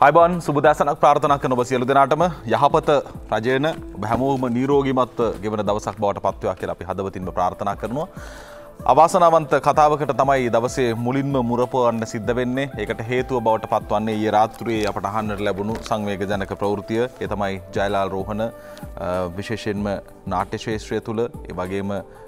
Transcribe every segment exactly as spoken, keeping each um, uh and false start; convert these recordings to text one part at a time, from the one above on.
අයිබෝන් සුබදෑසනක් ප්‍රාර්ථනා කරන ඔබ සියලු දෙනාටම යහපත රජයන ඔබ හැමෝම නිරෝගීමත් ගෙවන දවසක් බවට පත් වේවා කියලා අපි හදවතින්ම ප්‍රාර්ථනා කරනවා. අවාසනාවන්ත කතාවකට තමයි දවසේ මුලින්ම මුරපවන්න සිද්ධ වෙන්නේ. ඒකට හේතුව බවට පත්වන්නේ ඊයේ රාත්‍රියේ අපට අහන්නට ලැබුණු සංවේගජනක ප්‍රවෘත්තිය. ඒ තමයි ජයලාල් රෝහණ විශේෂයෙන්ම නාට්‍ය ශාස්ත්‍රය තුල ඒ වගේම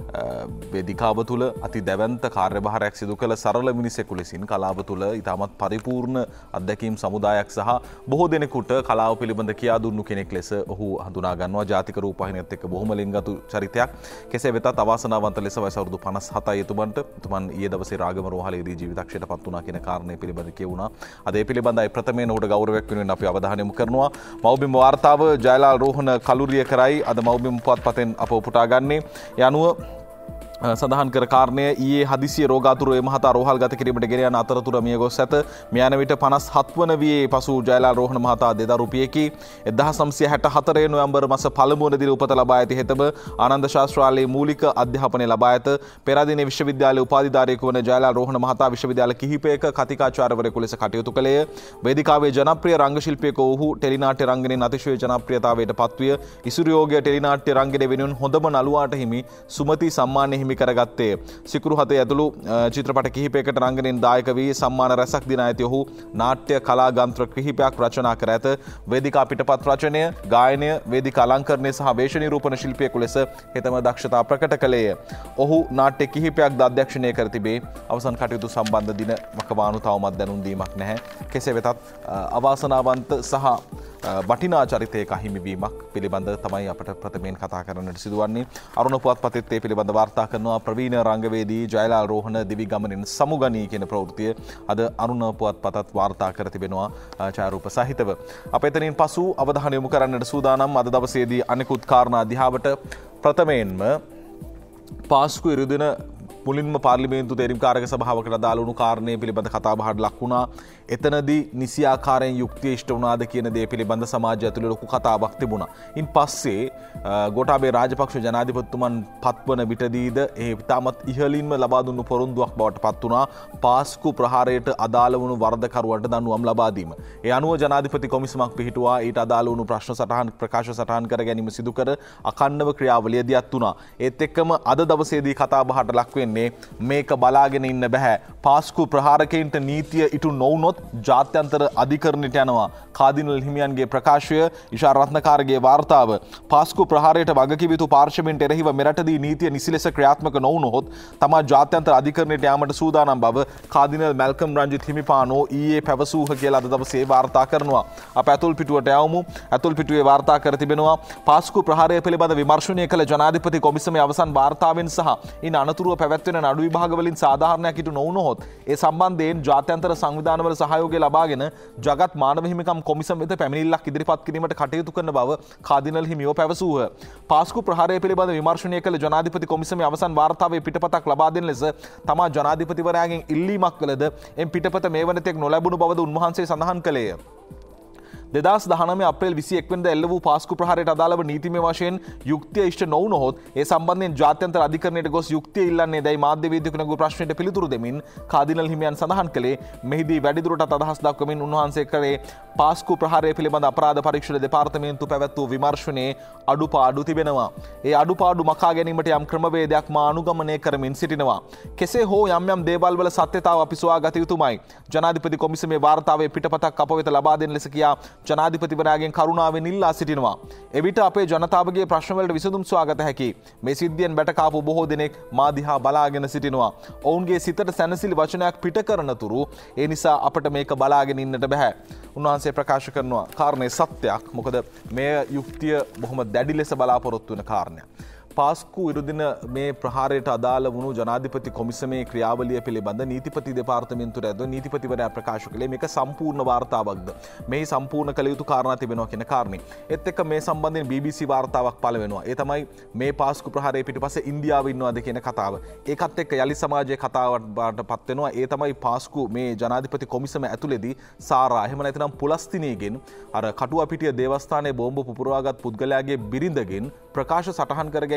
වේදිකාව තුල අති දැවැන්ත කාර්යභාරයක් සිදු කළ සරල මිනිසෙකු ලෙසින් කලාව තුල ඉතාමත් පරිපූර්ණ අත්දැකීම් සමුදායක් සහ බොහෝ දෙනෙකුට කලාව පිළිබඳ කියා දුන්නු කෙනෙක් ලෙස ඔහු හඳුනා ගන්නවා. ජාතික රූපවාහිනියත් එක්ක බොහොම ලිංගතු චරිතයක්. කෙසේ වෙතත් අවාසනාවන්ත ලෙස වයස අවුරුදු පනස් හතයි එතුමන්ට එතුමන් ඊයේ දවසේ රාගම රෝහලේදී ජීවිතක්ෂයට පත් වුණා කියන කාරණය පිළිබඳ කියුණා. අද ඒ පිළිබඳයි ප්‍රථමයෙන් ඔහුට ගෞරවයක් වෙනුවෙන් අපි අවධානය යොමු කරනවා. මව්බිම වාර්තාව ජයලාල් රෝහණ කලුරිය කරයි අද මව්බිම පුවත්පතෙන් අප උපුටා ගන්නේ. ඒ අනුව සඳහන් කර කාරණය ඊයේ හදිසිය රෝගාතුර එම මහතා රෝහල් ගත කිරීමට ගෙන යන අතරතුර මිය ගොස් ඇත. මේ යන විට පනස් හත් වන වියේ පසු ජයලාල් රෝහණ මහතා දෙදරු පියකි. එක්දහස් නවසිය හැට හතර නොවැම්බර් මාස පළමු වන දින උපත ලබා ඇති හෙතම ආනන්ද ශාස්ත්‍රාලයේ මූලික අධ්‍යාපනය ලබා ඇත. පෙරදින විශ්වවිද්‍යාලයේ උපාධිධාරියෙකු වන ජයලාල් රෝහණ මහතා විශ්වවිද්‍යාල කිහිපයක කතිකාචාර්යවරයෙකු ලෙස කටයුතු කළේය. වේදිකාවේ ජනප්‍රිය රංග ශිල්පියෙකු ඔහු ටෙලිනාට්‍ය රංගනයෙන් අතිශය ජනප්‍රියතාවයට පත්විය. ඉසුරියෝගය ටෙලිනාට්‍ය රංගනය වෙනුවෙන් හොඳම නළුවාට හිමි සුමති සම්මානය හිමි කරගත්තේ. සිකුරු හතේ ඇතුළු චිත්‍රපට කිහිපයකට රංගනයෙන් දායක වී සම්මාන රැසක් දින ඇති ඔහු නාට්‍ය කලා ගන්ත්‍ර කිහිපයක් රචනා කර ඇත. වේදිකා පිටපත් රචනය, ගායනය, වේදිකා අලංකරණය සහ වේශ නිරූපණ ශිල්පියෙකු ලෙස හෙතම දක්ෂතා ප්‍රකට කළේය. ඔහු නාට්‍ය කිහිපයක්ද අධ්‍යක්ෂණය කර තිබේ. අවසන් කටයුතු සම්බන්ධ දින වකවානු තවමත් දැනුම් දීමක් නැහැ. කෙසේ වෙතත් අවාසනාවන්ත සහ වටිනා චරිතයක අහිමිවීමක් පිළිබඳ තමයි අපට ප්‍රථමයෙන් කතා කරන්නට සිදුවන්නේ. අරුණ පුවත්පතෙත් ඒ පිළිබඳ වාර්තා කරනවා. ප්‍රවීණ රංගවේදී ජයලාල් රෝහණ දිවි ගමනින් සමුගනී කියන ප්‍රවෘත්තිය අද අරුණ පුවත්පතත් වාර්තා කර තිබෙනවා ඡායාරූප සහිතව. අප එතනින් පසු අවධානය යොමු කරන්නට සූදානම් අද දවසේදී අනෙකුත් කාරණා දිහාවට. ප්‍රථමයෙන්ම පාස්කු ඉරුදින මුලින්ම පාර්ලිමේන්තු තේරීම්කාරක සභාවකට අදාළ වුණු කාරණය පිළිබඳ කතාබහට ලක් වුණා. එතනදී නිසි ආකාරයෙන් යුක්තිය ඉෂ්ට වුණාද කියන දේ පිළිබඳ සමාජය ඇතුළේ ලොකු කතාවක් තිබුණා. ඉන් පස්සේ ගෝඨාභය රාජපක්ෂ ජනාධිපතිතුමන් පත්වන විටදීද ඒ ඉතාමත් ඉහළින්ම ලබා දුන්නු පොරොන්දුවක් බවට පත් වුණා. පාස්කු ප්‍රහාරයට අදාළ වුණු වරදකරුවන්ට දඬුවම් ලබා දීම. ඒ අනුව ජනාධිපති කොමිසමක් පිහිටුවා. ඊට අදාළ වුණු ප්‍රශ්න සටහන් ප්‍රකාශ සටහන් කර ගැනීම සිදු කර අඛණ්ඩව ක්‍රියාවලිය දියත් වුණා. ඒත් එක්කම අද දවසේදී කතාබහට ලක් වෙන්නේ මේක බලාගෙන ඉන්න බෑ. පාස්කු ප්‍රහාරකයින්ට නීතිය ඉටු නොවුනොත් ජාත්‍යන්තර අධිකරණයට යනවා. කාදිනල් හිමියන්ගේ ප්‍රකාශය, ඉෂාර් රත්නකාරගේ වාර්තාව. පාස්කු ප්‍රහාරයට වගකිව යුතු පාර්ශවයෙන් එරෙහිව මෙරටදී නීතිය නිසි ලෙස ක්‍රියාත්මක නොවුනොත් තමා ජාත්‍යන්තර අධිකරණයට යාමට සූදානම් බව කාදිනල් මැල්කම් රංජිත් හිමිපාණෝ ඊයේ පැවසූහ කියලා අද දවසේ වාර්තා කරනවා. අප ඇතුල් පිටුවට යවමු. ඇතුල් පිටුවේ වාර්තා කර තිබෙනවා පාස්කු ප්‍රහාරය පිළිබඳ විමර්ශනය කළ ජනාධිපති කොමිසමේ අවසන් වාර්තාවෙන් සහ ඉන් අනතුරුව පැවැත්වෙන නඩු විභාගවලින් සාධාරණයක් ඉටු නොවුනොත් ඒ සම්බන්ධයෙන් ජාත්‍යන්තර සංවිධානවල සහයෝගය ලබාගෙන ජගත් මානව හිමිකම් කොමිසම වෙත පැමිණිල්ලක් ඉදිරිපත් කිරීමට කටයුතු කරන බව කාදිනල් හිමියෝ පැවසූහ. පාස්කු ප්‍රහාරය පිළිබඳ විමර්ශනය කළ ජනාධිපති කොමිසමේ අවසන් වාර්තාවේ පිටපතක් ලබා දෙන ලෙස තමා ජනාධිපතිවරයාගෙන් ඉල්ලීමක් කළද එම් පිටපත මේ වනතෙක් නොලැබුණු බවද උන්වහන්සේ සඳහන් කළේය. දෙදහස් දහනවය අප්‍රේල් විසි එක් වෙනිදා එල්ල වූ පාස්කු ප්‍රහාරයට අදාළව නීතිමය වශයෙන් යුක්තිය ඉෂ්ට නොවුනොත් ඒ සම්බන්ධයෙන් ජාත්‍යන්තර අධිකරණයට ගොස් යුක්තිය ඉල්ලන්නේ දැයි මාධ්‍යවේදියෙකු නැගූ ප්‍රශ්නයට පිළිතුරු දෙමින් කාදිනල් හිමියන් සඳහන් කළේ මෙහිදී වැඩිදුරටත් අදහස් දක්වමින් උන්වහන්සේ කරේ පාස්කු ප්‍රහාරය පිළිබඳ අපරාධ පරීක්ෂණ දෙපාර්තමේන්තු පැවැත් වූ විමර්ශනයේ අඩුපාඩු තිබෙනවා. ඒ අඩුපාඩු මකා ගැනීමට යම් ක්‍රමවේදයක් මා අනුගමනය කරමින් සිටිනවා. කෙසේ හෝ යම් යම් දේවල් වල සත්‍යතාව අපි සොයා ගත යුතුමයි. ජනාධිපති කොමිසමේ වාර්තාවේ පිටපතක් අප වෙත ලබා දෙන ලෙස කියා ජනාධිපතිවරයාගෙන් කරුණාවෙන් ඉල්ලා සිටිනවා. එවිට අපේ ජනතාවගේ ප්‍රශ්නවලට විසඳුම් සොයාගත හැකි. මේ සිද්ධියෙන් බැටකාපු බොහෝ දෙනෙක් මා දිහා බලාගෙන සිටිනවා. ඔවුන්ගේ සිතට සැනසිලි වචනයක් පිට කරන තුරු ඒ නිසා අපට මේක බලාගෙන ඉන්නට බෑ. උන්වහන්සේ ප්‍රකාශ කරනවා කාරණේ සත්‍යයක්. මොකද මේ යුක්තිය බොහොම දැඩි ලෙස බලාපොරොත්තු වෙන කාරණයක්. පාස්කු ඉරුදින මේ ප්‍රහාරයට අදාළ වුණු ජනාධිපති කොමිසමේ ක්‍රියාවලිය පිළිබඳ නීතිපති දෙපාර්තමේන්තුවට ඇද නීතිපතිවරයා ප්‍රකාශ කළේ මේක සම්පූර්ණ වාර්තාවක්ද මේ සම්පූර්ණ කළ යුතු කාරණා තිබෙනවා කියන කාරණේ. ඒත් එක්ක මේ සම්බන්ධයෙන් බී බී සී වාර්තාවක් පළ වෙනවා. ඒ තමයි මේ පාස්කු ප්‍රහාරයේ පිටිපස්සේ ඉන්දියාව ඉන්නවද කියන කතාව. ඒකත් එක්ක යලි සමාජයේ කතාවට පත් වෙනවා. ඒ තමයි පාස්කු මේ ජනාධිපති කොමිසම ඇතුළේදී සාරා එහෙම නැත්නම් පුලස්තිනීගෙන් අර කටුවපිටිය දේවස්ථානයේ බෝම්බ පුපුරවාගත් පුද්ගලයාගේ බිරිඳගෙන් ප්‍රකාශ සටහන් කර ගැනීම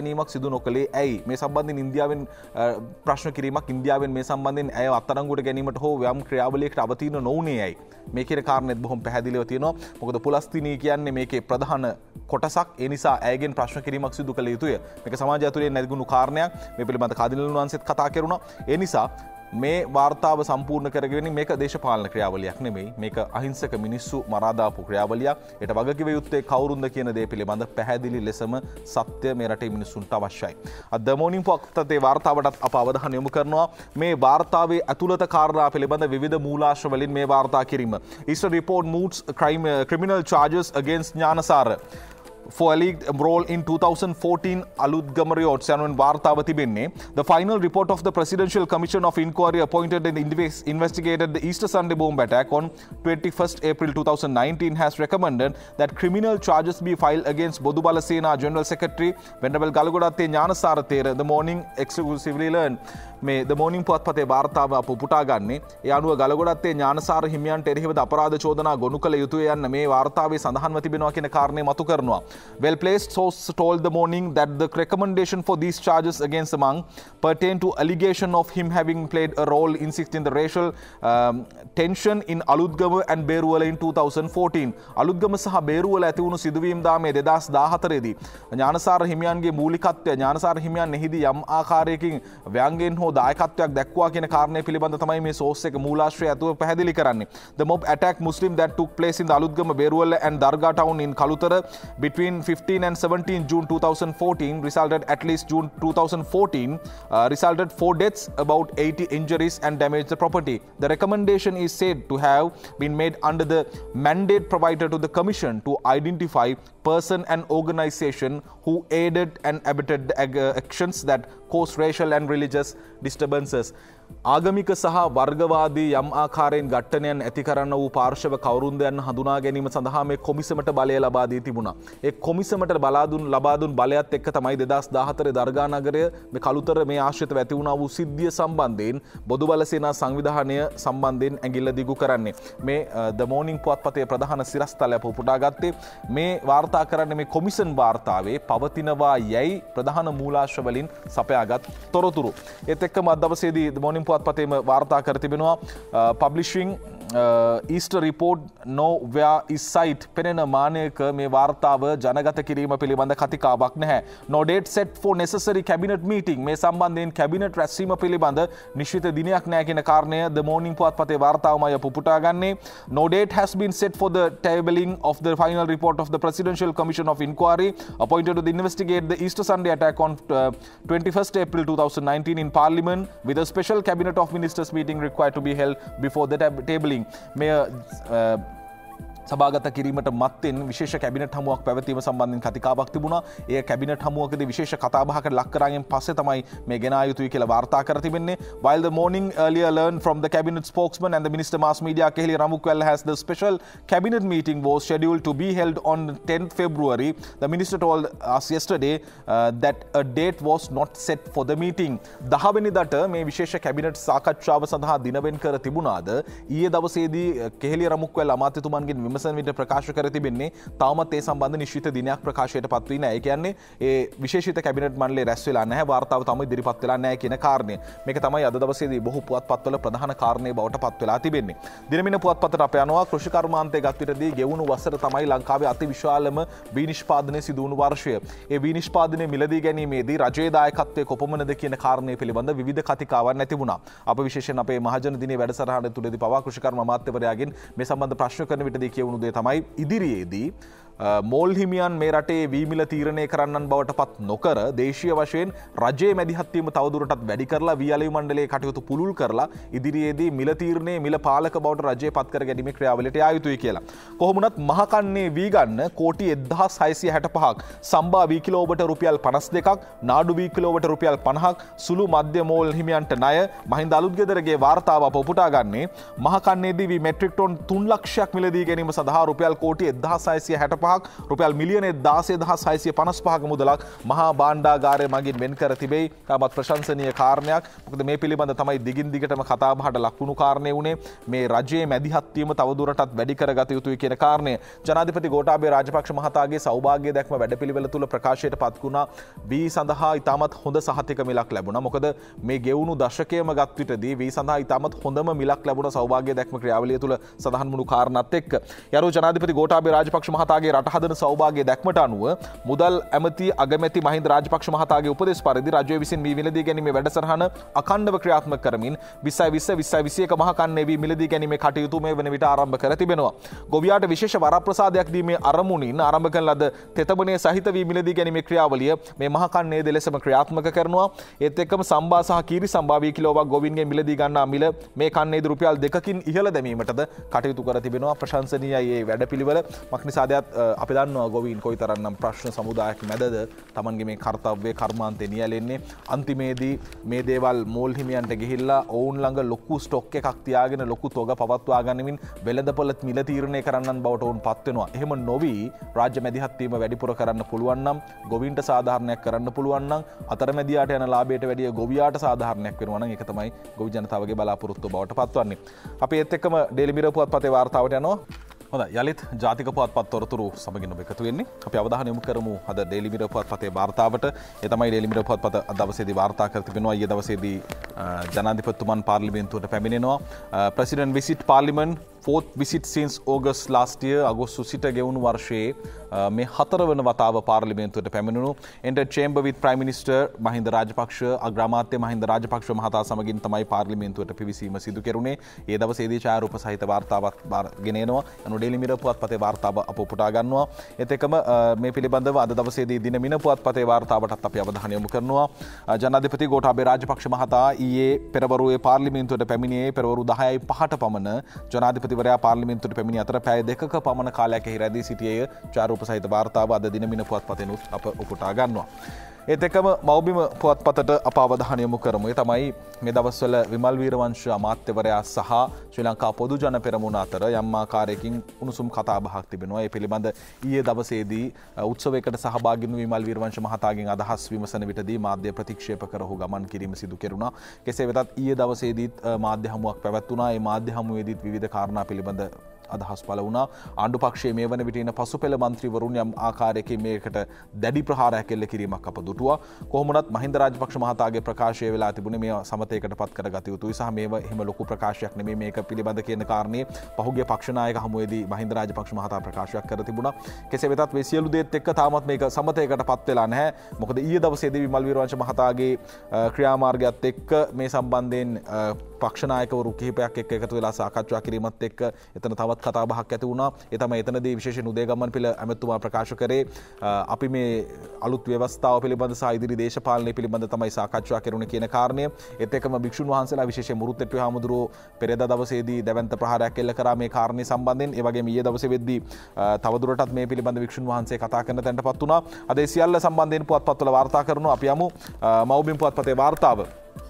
ගැනීමක් සිදු නොකළේ ඇයි? මේ සම්බන්ධයෙන් ඉන්දියාවෙන් ප්‍රශ්න කිරීමක් ඉන්දියාවෙන් මේ සම්බන්ධයෙන් ඇය අත්අඩංගුවට ගැනීමට හෝ යම් ක්‍රියාවලියකට අවතීර්ණ නොවුනේ ඇයි? මේ කියන කාරණේත් බොහොම පැහැදිලිව තියෙනවා. මොකද පුලස්තිනී කියන්නේ මේකේ ප්‍රධාන කොටසක්. ඒ නිසා ඇයගෙන් ප්‍රශ්න කිරීමක් සිදු කළ යුතුය. මේක සමාජය ඇතුලේ නැතිගුණු කාරණයක්. මේ පිළිබඳ කාදිනල් වංශෙත් කතා කරුණා. ඒ නිසා මේ වාර්තාව සම්පූර්ණ කරගෙන මේක දේශපාලන ක්‍රියාවලියක් නෙමෙයි. මේක අහිංසක මිනිස්සු මරා දාපු ක්‍රියාවලියක්. ඒට වගකිව යුත්තේ කවුරුන්ද කියන දේ පිළිබඳ පැහැදිලි ලෙසම සත්‍ය මේ රටේ මිනිස්සුන්ට අවශ්‍යයි. අද ද මොනින් පොක්තේ වාර්තාවටත් අප අවධානය යොමු කරනවා මේ වාර්තාවේ ඇතුළත කාරණා පිළිබඳ විවිධ මූලාශ්‍ර වලින් මේ වාර්තා කිරීම. Eastern report moots crime uh, criminal charges against Gnanasara for alleged role in two thousand fourteen Aludgama riots යනුවෙන් වාර්තාව තිබෙන්නේ. The final report of the Presidential Commission of Inquiry appointed and inves- investigated the Easter Sunday bomb attack on twenty-first April twenty nineteen has recommended that criminal charges be filed against Bodubala Sena General Secretary Venerable Galagodatte Gnanasara Thera. The morning exclusively learned මේ ද මොනින් පුවත්පතේ වාර්තාව අප උපුටා ගන්නේ. ඒ අනුව ගලගොඩත්තේ ඥානසාර හිමියන්ට එරෙහිව අපරාධ චෝදනා ගොනු කළ යුතුය යන්න මේ වාර්තාවේ සඳහන්ව තිබෙනවා කියන කාරණේ මතු කරනවා. Well placed source told the morning that the recommendation for these charges against the monk pertain to allegation of him having played a role in in the racial um, tension in Aludgama and Beruwala in two thousand fourteen. Aludgama සහ බේරුවල ඇති වුණු සිදුවීම් දාමේ දෙදහස් දාහතර දී ඥානසාර හිමියන්ගේ මූලිකත්වය ඥානසාර හිමියන් එහිදී යම් ආකාරයකින් ව්‍යංගයෙන් හෝ දායකත්වයක් දැක්වා කියන කාරණය පිළිබඳ තමයි මේ සෝස් එක මූලාශ්‍රය ඇතුව පැහැදිලි කරන්නේ. The mob attacked Muslim that took place in the Aludgama, Beruwala and Darga town in Kalutara between fifteen and seventeen June twenty fourteen resulted at least June twenty fourteen uh, resulted four deaths, about eighty injuries and damaged the property. The recommendation is said to have been made under the mandate provided to the commission to identify person and organization who aided and abetted the actions that caused racial and religious disturbances. ආගමික සහ වර්ගවාදී යම් ආකාරයෙන් ඝට්ටනයන් ඇති කරන්න වූ පාර්ශව කවුරුන්ද යන්න හඳුනා ගැනීම සඳහා මේ කොමිසමට බලය ලබා දී තිබුණා. ඒ කොමිසමට බලා දුන් ලබා දුන් බලයත් එක්ක තමයි දෙදහස් දාහතර දර්ගා නගරය මේ කළුතර මේ ආශ්‍රිතව ඇති වුණා වූ සිද්ධිය සම්බන්ධයෙන් බොදුබල සේනා සංවිධානය සම්බන්ධයෙන් ඇඟිල්ල දිගු කරන්නේ. මේ ද මොනින් පුවත්පතේ ප්‍රධාන සිරස්තලය අප උපුටා ගත්තේ මේ වාර්තා කරන්නේ මේ කොමිසන් වාර්තාවේ පවතිනවා යයි ප්‍රධාන මූලාශ්‍ර වලින් සපයාගත් තොරතුරු. ඒත් එක්කම අද දවසේදී ද මොනින් පුවත්පතේම වාර්තා කර තිබෙනවා publishing Easter report no where is site පෙනෙන මානයක මේ වාර්තාව ජනගත කිරීම පිළිබඳ කතිකාවක් නැහැ. No date set for necessary cabinet meeting මේ සම්බන්ධයෙන් කැබිනට් රැස්වීම පිළිබඳ නිශ්චිත දිනයක් නැහැ කියන කාරණය the morning පුවත්පතේ වාර්තාවමයි අප උපුටා ගන්නේ. No date has been set for the tabling of the final report of the Presidential Commission of Inquiry appointed to investigate the Easter Sunday attack on uh, twenty-first April twenty nineteen in Parliament with a special cabinet of ministers meeting required to be held before the tab- tabling. මෙය සභාගත කිරීමට මත්තෙන් විශේෂ cabinet හමුවක් පැවැත්වීම සම්බන්ධයෙන් කතිකාවක් තිබුණා. ඒ cabinet හමුවකදී විශේෂ කතාබහකට ලක් කරගෙන පස්සේ තමයි මේ ගෙන ආ යුතුයි කියලා වාර්තා කර තිබෙන්නේ. While the morning earlier learned from the cabinet spokesman and the minister mass media Kehli Ramukwella has the special cabinet meeting was scheduled to be held on tenth February. The minister told us yesterday uh, that a date was not set for the meeting. දහ වෙනිදාට මේ විශේෂ cabinet සාකච්ඡාව සඳහා දින වෙන් කර තිබුණාද? ඊයේ දවසේදී කෙහෙලි රමුක්වැල්ල අමාත්‍යතුමන්ගෙන් විමසන විට ප්‍රකාශ කර තිබෙන්නේ තවමත් ඒ සම්බන්ධ නිශ්චිත දිනයක් ප්‍රකාශයට පත් වී නැහැ. ඒ කියන්නේ ඒ විශේෂිත කැබිනට් මණ්ඩලය රැස් වෙලා නැහැ. වාර්තාව තමයි ඉදිරිපත් වෙලා නැහැ කියන කාරණය. මේක තමයි අද දවසේදී බොහෝ පුවත්පත්වල ප්‍රධාන කාරණේ බවට පත් වෙලා තිබෙන්නේ. දිනමින පුවත්පතට අප යනවා කෘෂි කර්මාන්තයේ ගත් විටදී ගෙවුණු වසර තමයි ලංකාවේ අති විශාලම වී නිෂ්පාදනයේ සිදු වුණු වර්ෂය. ඒ වී නිෂ්පාදනයේ මිලදී ගැනීමේදී රජයේ දායකත්වයේ කොපමණද කියන කාරණේ පිළිබඳ විවිධ කතිකාවන් ඇති වුණා. අප විශේෂයෙන් අපේ මහජන දිනේ වැඩසටහන තුලදී පවා කෘෂි කර්ම අමාත්‍යවරයාගෙන් මේ සම්බන්ධ ප්‍රශ්න කරන විටදී කියවුණු දේ තමයි ඉදිරියේදී මෝල් හිමියන් මේ රටේ වීමිල තීරණය කරන්නන් බවට පත් නොකර දේශීය වශයෙන් රජයේ මැදිහත්වීම තවදුරටත් වැඩි කරලා වී අලෙවි මණ්ඩලයේ කටයුතු පුළුල් කරලා ඉදිරියේදී මිල තීරණයේ මිල පාලක බවට රජය පත් කර ගැනීමේ ක්‍රියාවලියට යා යුතුයි කියලා. කොහොම වුණත් මහකන්නේ වී ගන්න කෝටි එක්දහස් හයසිය හැට පහක්, සම්බා වී කිලෝවට රුපියල් පනස් දෙකක්, නාඩු වී කිලෝවට රුපියල් පනහක් සුළු මධ්‍ය මෝල් හිමියන්ට ණය මහින්ද අලුත්ගෙදරගේ වාර්තාව අප උපුටා ගන්නේ මහකන්නේදී වී මෙට්‍රික් ටොන් තුන් ලක්ෂයක් මිලදී ගැනීම සඳහා රුපියල් කෝටි එක්දහස් හයසිය හැට පහක් පහක් රුපියල් මිලියන දාසය දහස් හයසිය පනස් පහක මුදලක් මහා භාණ්ඩාගාරය මගින් වෙන් කර තිබෙයි. තාමත් ප්‍රශංසනීය කාරණයක්. මොකද මේ පිළිබඳ තමයි දිගින් දිගටම කතා බහට ලක්වුණු කාරණේ වුණේ මේ රජයේ මැදිහත් වීම තවදුරටත් වැඩි කරගත යුතුයි කියන කාරණය. ජනාධිපති ගෝඨාභය රාජපක්ෂ මහතාගේ සෞභාග්‍ය දැක්ම වැඩපිළිවෙල තුල ප්‍රකාශයට පත් වුණා. වී සඳහා ඉතාමත් හොඳ සහතික මිලක් ලැබුණා. මොකද මේ ගෙවුණු දශකයේම ගත් විටදී වී සඳහා ඉතාමත් හොඳම මිලක් ලැබුණ සෞභාග්‍ය දැක්ම ක්‍රියාවලිය තුල සඳහන් වුණු කාරණාත් එක්ක යරු ජනාධිපති ගෝඨාභය රාජපක්ෂ මහතාගේ රට හදන සෞභාග්‍ය දැක්මට අනුව මුදල් ඇමති අගමැති මහින්ද රාජපක්ෂ මහතාගේ උපදෙස් පරිදි රජය විසින් වී මිලදී ගැනීමේ වැඩසටහන අඛණ්ඩව ක්‍රියාත්මක කරමින් විස්සයි විස්ස විස්සයි විසියක මහ කන්නේ වී මිලදී ගැනීමේ කටයුතු මේ වන විට ආරම්භ කර තිබෙනවා. ගොවියාට විශේෂ වරප්‍රසාදයක් දීමේ අරමුණින් ආරම්භ කරන ලද තෙතමනේ සහිත වී මිලදී ගැනීමේ ක්‍රියාවලිය මේ මහ කන්නේ දෙලෙසම ක්‍රියාත්මක කරනවා. ඒත් එක්කම සම්බා සහ කීරි සම්බා වී කිලෝවක් ගොවින්ගෙන් මිලදී ගන්නා මිල මේ කන්නේද රුපියල් දෙකකින් ඉහළ දැමීමටද කටයුතු කර තිබෙනවා. ප්‍රශංසනීයයි මේ වැඩපිළිවෙල. මක්නිසාදයක් අපි දන්නවා ගොවීන් කොයිතරම්නම් ප්‍රශ්න සමුදායක් මැදද තමන්ගේ මේ කාර්යය කර්මාන්තේ නියැලෙන්නේ. අන්තිමේදී මේ දේවල් මෝල් හිමියන්ට ගිහිල්ලා ඔවුන් ළඟ ලොකු ස්ටොක් එකක් තියාගෙන ලොකු තොග පවත්වා ගනිමින් වෙළඳපොළ මිල තීරණය කරන්නන් බවට ඔවුන් පත් වෙනවා. එහෙම නොවි රාජ්‍ය මැදිහත් වීම වැඩිපුර කරන්න පුළුවන් නම් ගොවීන්ට සාධාරණයක් කරන්න පුළුවන් නම් අතරමැදියාට යන ලාභයට වැඩිය ගොවියාට සාධාරණයක් වෙනවා නම් ඒක තමයි ගොවි ජනතාවගේ බලාපොරොත්තුව බවට පත්වන්නේ. අපි ඒත් එක්කම ඩේලි මිරර් පුවත්පතේ වාර්තාවට යනවා. හොඳයි යලිත් ජාතික පුවත්පත් තොරතුරු සමගින් ඔබ එකතු වෙන්නේ. අපි අවධානය යොමු කරමු අද ඩේලි මිරර් පුවත්පතේ වාර්තාවට. ඒ තමයි ඩේලි මිරර් පුවත්පත අද දවසේදී වාර්තා කර තිබෙනවා. ඊයේ දවසේදී ජනාධිපතිතුමන් පාර්ලිමේන්තුවට පැමිණෙනවා. President visit parliament fourth visit since August last year. අගෝස්තු සිට ගෙවුණු වර්ෂයේ මේ හතරවන වතාව පාර්ලිමේන්තුවට පැමිණුණු. entered chamber with Prime Minister Mahinda Rajapaksa අග්‍රාමාත්‍ය Mahinda Rajapaksa මහතා සමගින් තමයි පාර්ලිමේන්තුවට පිවිසීම සිදු කෙරුණේ. ඒ දවසේදී ඡායාරූප සහිත වාර්තාවක් ගෙන එනවා. අනු ඩේලි මිරර් පුවත්පතේ වාර්තාව අප උපුටා ගන්නවා. ඒත් එක්කම මේ පිළිබඳව අද දවසේදී දින මින පුවත්පතේ වාර්තාවටත් අපි අවධානය යොමු කරනවා. ජනාධිපති ගෝඨාභය රාජපක්ෂ මහතා ඊයේ පෙරවරුවේ පාර්ලිමේන්තුවට පැමිණියේ පෙරවරු දහයයි පහට පමණ ජනාධිපතිවරයා පාර්ලිමේන්තුවට පැමිණි අතර පැය දෙකක පමණ කාලයක් එහි රැඳී සිටියේය. ඡායාරූප සහිත වාර්තාව අද දින මින පුවත්පතේනුත් අප උපුටා ගන්නවා. ඒත් එක්කම මව්බිම පුවත්පතට අප අවධානය යොමු කරමු. ඒ තමයි මේ දවස්වල විමල් වීරවංශ අමාත්‍යවරයා සහ ශ්‍රී ලංකා පොදු ජන පෙරමුණ අතර යම් ආකාරයකින් උණුසුම් කතා බහක් තිබෙනවා. ඒ පිළිබඳ ඊයේ දවසේදී උත්සවයකට සහභාගී වූ විමල් වීරවංශ මහතාගෙන් අදහස් විමසන විටදී මාධ්‍ය ප්‍රතික්ෂේප කර ඔහු ගමන් කිරීම සිදු කෙරුණා. කෙසේ වෙතත් ඊයේ දවසේදීත් මාධ්‍ය හමුවක් පැවැත්වුණා. ඒ මාධ්‍ය හමුවේදීත් විවිධ කාරණා පිළිබඳ අදහස් පළ වුණා. ආණ්ඩු පක්ෂයේ මේ වන විට ඉන්න පසුපෙළ මන්ත්‍රීවරුන් යම් ආකාරයකින් මේකට දැඩි ප්‍රහාරයක් එල්ල කිරීමක් අප දුටුවා. කොහොම වුණත් මහින්ද රාජපක්ෂ මහතාගේ ප්‍රකාශය වෙලා තිබුණේ මේ සමතයකට පත් කරගත යුතුයි සහ මේව එහෙම ලොකු ප්‍රකාශයක් නෙමෙයි මේක පිළිබඳ කියන කාරණේ පහුගිය පක්ෂ නායක හමුවේදී මහින්ද රාජපක්ෂ මහතා ප්‍රකාශයක් කර තිබුණා. කෙසේ වෙතත් මේ සියලු දේත් එක්ක තාමත් මේක සමතයකට පත් වෙලා නැහැ. මොකද ඊයේ දවසේදී විමල් වීරවංශ මහතාගේ ක්‍රියාමාර්ගයත් එක්ක මේ සම්බන්ධයෙන් පක්ෂ නායකවරු කිහිපයක් එක්ක එකතු වෙලා සාකච්ඡා කිරීමත් එක්ක එතන තවත් කතා බහක් ඇති වුණා. ඒ තමයි එතනදී විශේෂයෙන් උදේගම්මන් පිළ ඇමතුමා ප්‍රකාශ කරේ අපි මේ අලුත් ව්‍යවස්ථාව පිළිබඳ සහ ඉදිරි දේශපාලනය පිළිබඳ තමයි සාකච්ඡා කරුණේ කියන කාරණය. ඒත් එක්කම භික්ෂුන් වහන්සේලා විශේෂයෙන් මුරුත්තෙට්ටුවේ හාමුදුරුවෝ පෙරේදා දවසේදී දැවැන්ත ප්‍රහාරයක් එල්ල කරා මේ කාරණේ සම්බන්ධයෙන්. ඒ වගේම ඊයේ දවසේ වෙද්දී තවදුරටත් මේ පිළිබඳ භික්ෂුන් වහන්සේ කතා කරන තැනටපත් වුණා. අද ඒ සියල්ල සම්බන්ධයෙන් පුවත්පත්වල වාර්තා කරනවා. අපි යමු මව්බිම් පුවත්පතේ වාර්තාව.